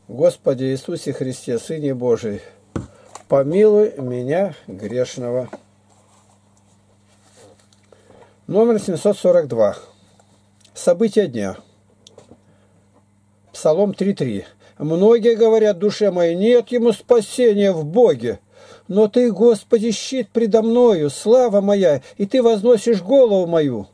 Господи Иисусе Христе, Сыне Божий, помилуй меня, грешного. Номер 742. События дня. Псалом 3:3. Многие говорят душе моей, нет ему спасения в Боге. Но Ты, Господи, щит предо мною, слава моя, и Ты возносишь голову мою.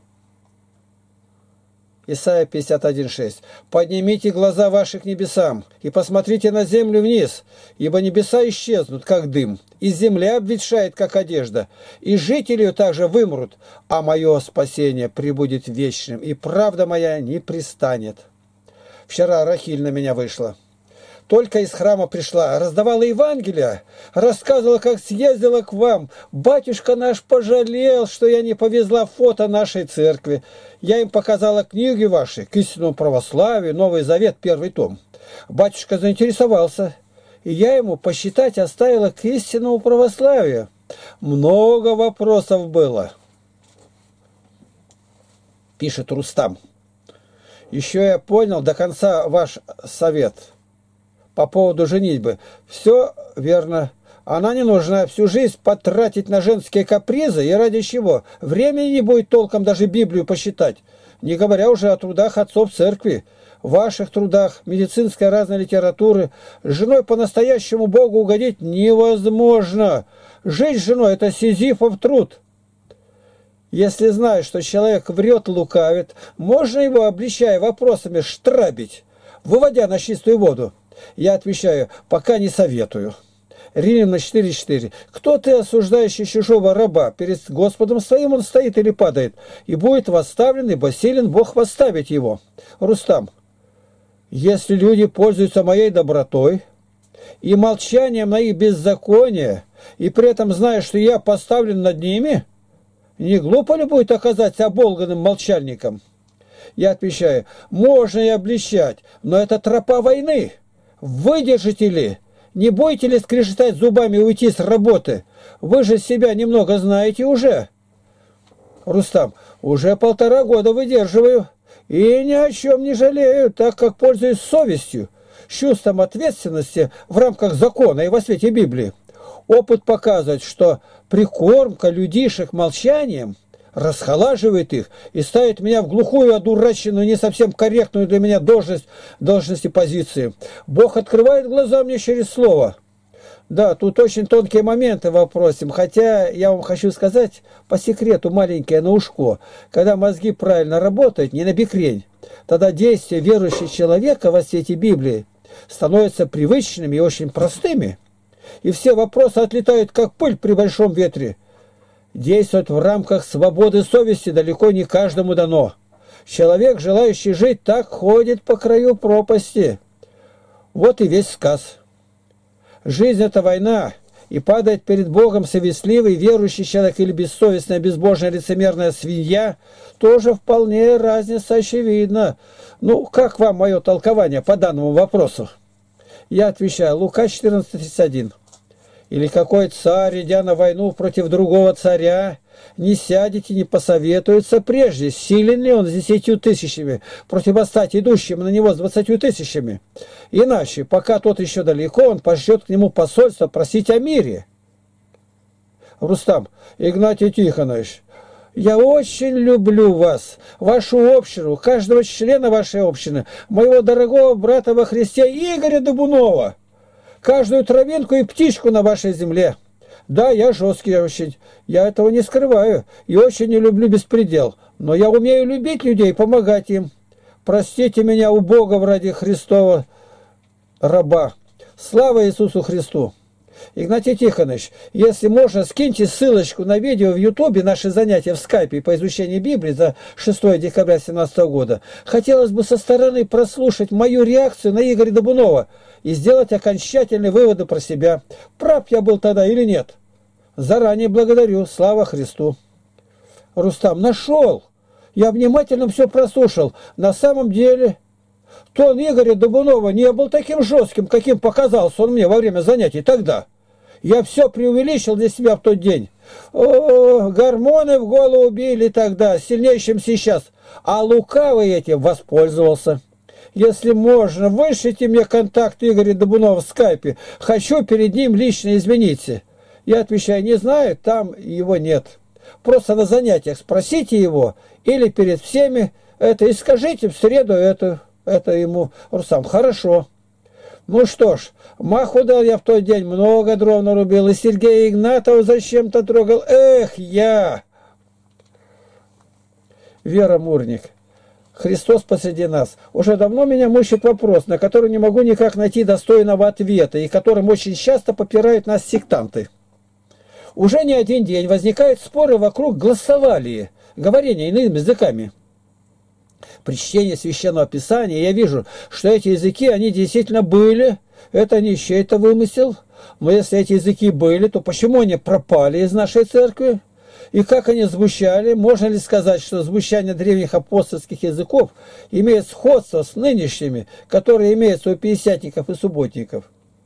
Исайя 51:6. Поднимите глаза ваши к небесам и посмотрите на землю вниз, ибо небеса исчезнут, как дым, и земля обветшает, как одежда, и жители ее также вымрут, а мое спасение пребудет вечным, и правда моя не пристанет. Вчера Рахиль на меня вышла. Только из храма пришла, раздавала Евангелие, рассказывала, как съездила к вам. Батюшка наш пожалел, что я не повезла фото нашей церкви. Я им показала книги ваши к истинному православию, Новый Завет, 1 том. Батюшка заинтересовался, и я ему посчитать оставила к истинному православию. Много вопросов было. Пишет Рустам. Еще я понял до конца ваш совет по поводу женитьбы. Все верно. Она не нужна. Всю жизнь потратить на женские капризы, и ради чего? Времени не будет толком даже Библию посчитать. Не говоря уже о трудах отцов церкви, ваших трудах, медицинской разной литературы. С женой по-настоящему Богу угодить невозможно. Жить с женой – это сизифов труд. Если знаешь, что человек врет, лукавит, можно его, обличая вопросами, штрабить, выводя на чистую воду. Я отвечаю, пока не советую. Римлянам 4:4. Кто ты, осуждающий чужого раба? Перед Господом своим он стоит или падает, и будет восставлен, ибо силен Бог восставить его. Рустам. Если люди пользуются моей добротой и молчанием на их беззаконие, и при этом зная, что я поставлен над ними, не глупо ли будет оказаться оболганным молчальником? Я отвечаю, можно и обличать, но это тропа войны. Выдержите ли? Не будете ли скрежетать зубами и уйти с работы? Вы же себя немного знаете уже. Рустам, уже 1,5 года выдерживаю. И ни о чем не жалею, так как пользуюсь совестью, чувством ответственности в рамках закона и во свете Библии. Опыт показывает, что прикормка людишек молчанием расхолаживает их и ставит меня в глухую, одураченную, не совсем корректную для меня должность и позиции. Бог открывает глаза мне через слово. Да, тут очень тонкие моменты в вопросе, хотя я вам хочу сказать по секрету маленькое на ушко. Когда мозги правильно работают, не на бекрень, тогда действия верующего человека во свете Библии становятся привычными и очень простыми. И все вопросы отлетают, как пыль при большом ветре. Действовать в рамках свободы совести далеко не каждому дано. Человек, желающий жить, так ходит по краю пропасти. Вот и весь сказ. Жизнь – это война, и падает перед Богом совестливый, верующий человек или бессовестная, безбожная, лицемерная свинья, тоже вполне разница очевидна. Ну, как вам мое толкование по данному вопросу? Я отвечаю, Лука 14:31. Или какой царь, идя на войну против другого царя, не сядет и не посоветуется прежде, силен ли он с 10 000 противостать идущим на него с 20 000. Иначе, пока тот еще далеко, он пошлет к нему посольство просить о мире. Рустам, Игнатий Тихонович, я очень люблю вас, вашу общину, каждого члена вашей общины, моего дорогого брата во Христе Игоря Дубунова. Каждую травинку и птичку на вашей земле. Да, я жесткий очень, я этого не скрываю, и очень не люблю беспредел, но я умею любить людей и помогать им. Простите меня, убогого ради Христова раба. Слава Иисусу Христу! Игнатий Тихонович, если можно, скиньте ссылочку на видео в Ютубе, наши занятия в скайпе по изучению Библии за 6 декабря 2017 года. Хотелось бы со стороны прослушать мою реакцию на Игоря Дубунова и сделать окончательные выводы про себя. Прав я был тогда или нет? Заранее благодарю. Слава Христу. Рустам, нашел. Я внимательно все прослушал. На самом деле, тон Игоря Дубунова не был таким жестким, каким показался он мне во время занятий тогда. Я все преувеличил для себя в тот день. О, гормоны в голову били тогда, сильнее, чем сейчас. А лукавый этим воспользовался. Если можно, вышлите мне контакт Игоря Добунова в скайпе. Хочу перед ним лично извиниться. Я отвечаю, не знаю, там его нет. Просто на занятиях спросите его или перед всеми это и скажите в среду это ему. Рустам, хорошо. Ну что ж, маху дал я в тот день, много дров нарубил, и Сергея Игнатова зачем-то трогал. Эх, я! Вера Мурник. Христос посреди нас. Уже давно меня мучит вопрос, на который не могу никак найти достойного ответа, и которым очень часто попирают нас сектанты. Уже не один день возникают споры вокруг гласовалии, говорения иными языками. При чтении Священного Писания я вижу, что эти языки, они действительно были, это не чей-то вымысел. Но если эти языки были, то почему они пропали из нашей церкви? И как они звучали? Можно ли сказать, что звучание древних апостольских языков имеет сходство с нынешними, которые имеются у пятидесятников и субботников?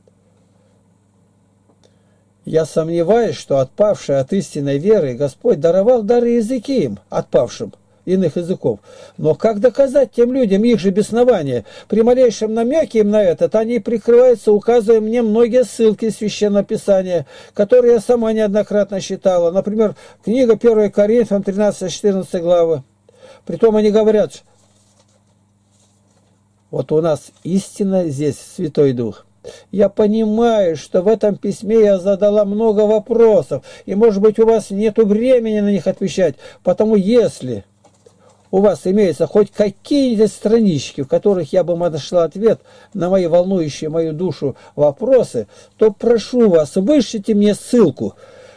Я сомневаюсь, что отпавшие от истинной веры Господь даровал дары языки им, отпавшим иных языков. Но как доказать тем людям их же беснование? При малейшем намеке им на этот они прикрываются, указывая мне многие ссылки из Священного Писания, которые я сама неоднократно читала. Например, книга 1 Коринфянам 13-14 главы. Притом они говорят, вот у нас истина здесь, Святой Дух. Я понимаю, что в этом письме я задала много вопросов, и, может быть, у вас нет времени на них отвечать, потому если у вас имеются хоть какие-то странички, в которых я бы нашла ответ на мои волнующие мою душу вопросы, то прошу вас, вышлите мне ссылку.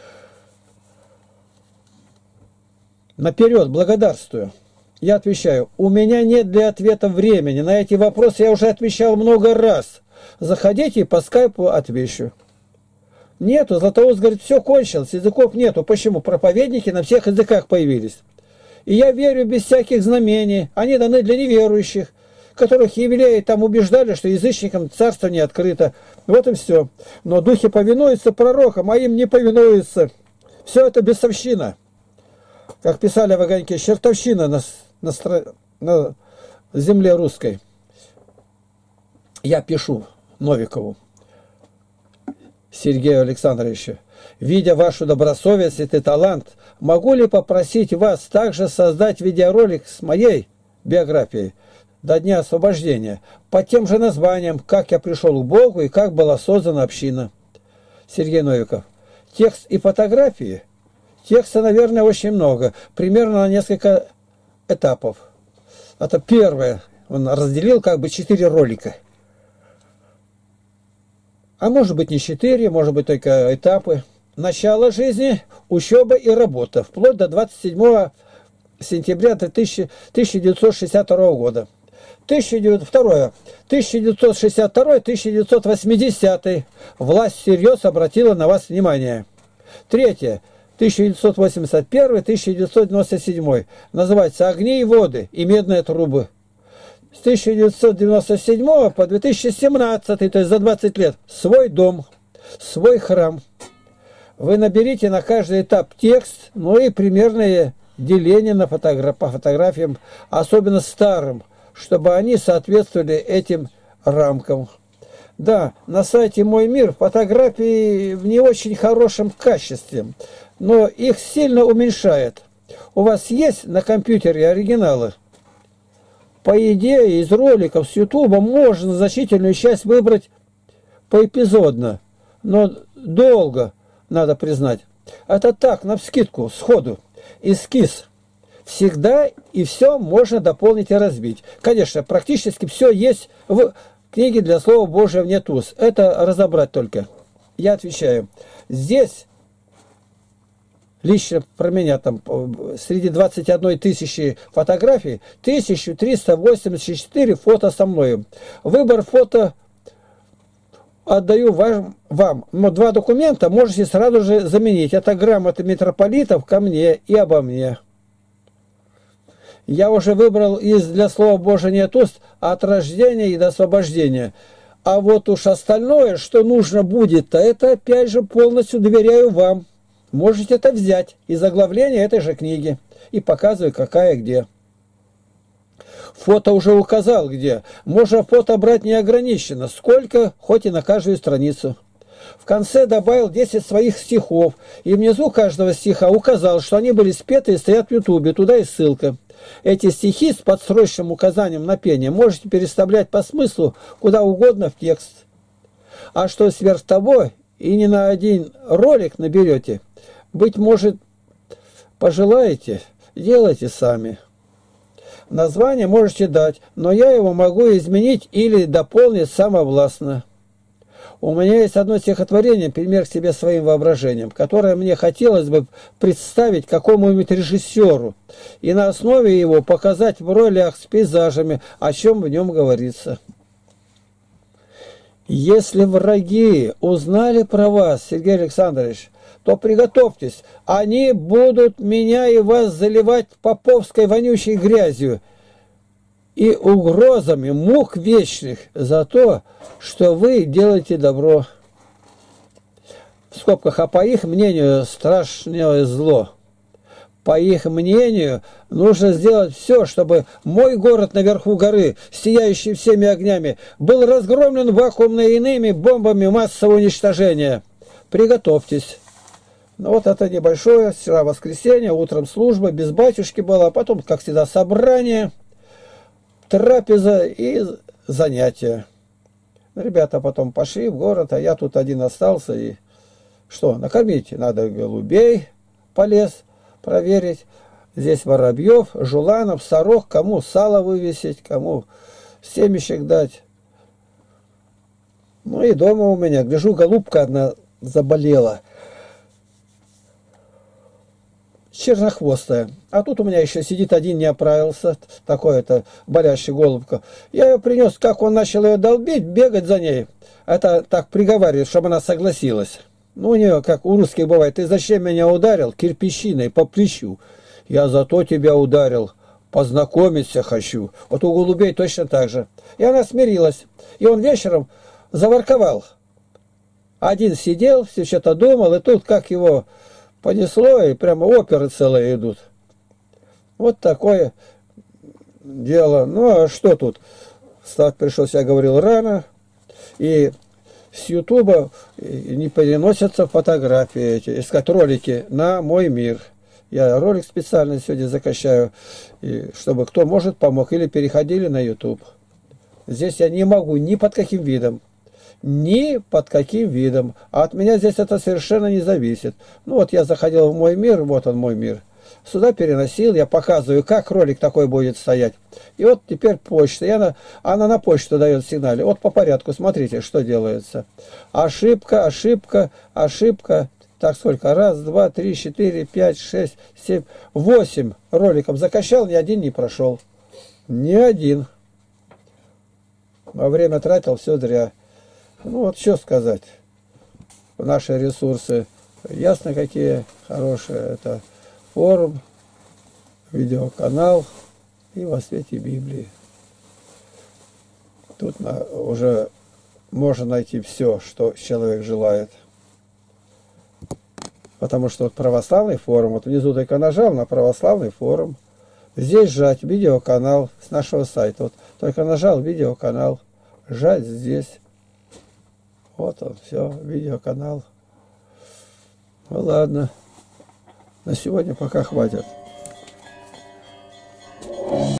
Наперед благодарствую. Я отвечаю, у меня нет для ответа времени. На эти вопросы я уже отвечал много раз. Заходите и по скайпу отвечу. Нету, Златоуст говорит, все кончилось, языков нету. Почему? Проповедники на всех языках появились. И я верю без всяких знамений. Они даны для неверующих, которых евреи там убеждали, что язычникам царство не открыто. Вот и все. Но духи повинуются пророкам, а им не повинуются. Все это бесовщина. Как писали в огоньке, чертовщина на земле русской. Я пишу Новикову Сергею Александровичу. Видя вашу добросовестность и талант, могу ли попросить вас также создать видеоролик с моей биографией до Дня Освобождения под тем же названием «Как я пришел к Богу и как была создана община». Сергей Новиков. Текст и фотографии? Текста, наверное, очень много. Примерно на несколько этапов. Это первое. Он разделил как бы 4 ролика. А может быть не 4, может быть только этапы. Начало жизни, учеба и работа. Вплоть до 27 сентября 1962 года. 1962-1980 власть всерьез обратила на вас внимание. Третье. 1981-1997 называется «Огни и воды» и «Медные трубы». С 1997 по 2017, то есть за 20 лет, свой дом, свой храм. Вы наберите на каждый этап текст, ну и примерное деление по фотографиям, особенно старым, чтобы они соответствовали этим рамкам. Да, на сайте «Мой мир» фотографии в не очень хорошем качестве, но их сильно уменьшает. У вас есть на компьютере оригиналы? По идее, из роликов с Ютуба можно значительную часть выбрать поэпизодно, но долго, надо признать. Это так, навскидку, сходу. Эскиз. Всегда и все можно дополнить и разбить. Конечно, практически все есть в книге для Слова Божьего нет уз. Это разобрать только. Я отвечаю. Здесь, лично про меня, там среди 21 тысячи фотографий, 1384 фото со мной. Выбор фото отдаю вам. Но 2 документа можете сразу же заменить. Это грамоты митрополитов ко мне и обо мне. Я уже выбрал из для Слова Божия нет уст от рождения и до освобождения. А вот уж остальное, что нужно будет, это опять же полностью доверяю вам. Можете это взять из оглавления этой же книги. И показываю, какая где. Фото уже указал где. Можно фото брать неограниченно, сколько, хоть и на каждую страницу. В конце добавил 10 своих стихов, и внизу каждого стиха указал, что они были спеты и стоят в Ютубе, туда и ссылка. Эти стихи с подсрочным указанием на пение можете переставлять по смыслу куда угодно в текст. А что сверх того, и не на один ролик наберете, быть может, пожелаете, делайте сами. Название можете дать, но я его могу изменить или дополнить самовластно. У меня есть одно стихотворение, пример к себе своим воображением, которое мне хотелось бы представить какому-нибудь режиссеру и на основе его показать в ролях с пейзажами, о чем в нем говорится. Если враги узнали про вас, Сергей Александрович, то приготовьтесь, они будут меня и вас заливать поповской вонючей грязью и угрозами мук вечных за то, что вы делаете добро. В скобках, а по их мнению страшное зло. По их мнению нужно сделать все, чтобы мой город наверху горы, сияющий всеми огнями, был разгромлен вакуумно-иными бомбами массового уничтожения. Приготовьтесь. Ну вот это небольшое, вчера воскресенье, утром служба, без батюшки была, потом, как всегда, собрание, трапеза и занятия. Ребята потом пошли в город, а я тут один остался. И что, накормить надо голубей, полез проверить. Здесь воробьев, жуланов, сорок, кому сало вывесить, кому семечек дать. Ну и дома у меня, гляжу, голубка одна заболела. Чернохвостая. А тут у меня еще сидит один, не оправился, такой-то болящий голубка. Я ее принес, как он начал ее долбить, бегать за ней. Это так приговаривает, чтобы она согласилась. Ну, у нее, как у русских бывает, ты зачем меня ударил? Кирпичиной по плечу. Я зато тебя ударил, познакомиться хочу. Вот у голубей точно так же. И она смирилась. И он вечером заворковал. Один сидел, все что-то думал, и тут как его понесло, и прямо оперы целые идут. Вот такое дело. Ну, а что тут? Встать пришлось, я говорил, рано. И с Ютуба не переносятся фотографии эти, искать ролики на мой мир. Я ролик специально сегодня закачаю, и чтобы кто может помог, или переходили на YouTube. Здесь я не могу ни под каким видом. Ни под каким видом. А от меня здесь это совершенно не зависит. Ну вот я заходил в мой мир, вот он мой мир. Сюда переносил, я показываю, как ролик такой будет стоять. И вот теперь почта. И она на почту дает сигнал. Вот по порядку, смотрите, что делается. Ошибка, ошибка, ошибка. Так, сколько? Раз, два, три, четыре, пять, шесть, семь, 8 роликов закачал, ни один не прошел. Ни один. А время тратил, все зря. Ну вот, что сказать. Наши ресурсы ясно какие хорошие. Это форум, видеоканал и во свете Библии. Тут уже можно найти все, что человек желает. Потому что вот православный форум, вот внизу только нажал на православный форум. Здесь жать видеоканал с нашего сайта. Вот только нажал видеоканал, жать здесь. Вот он, все, видеоканал. Ну ладно, на сегодня пока хватит.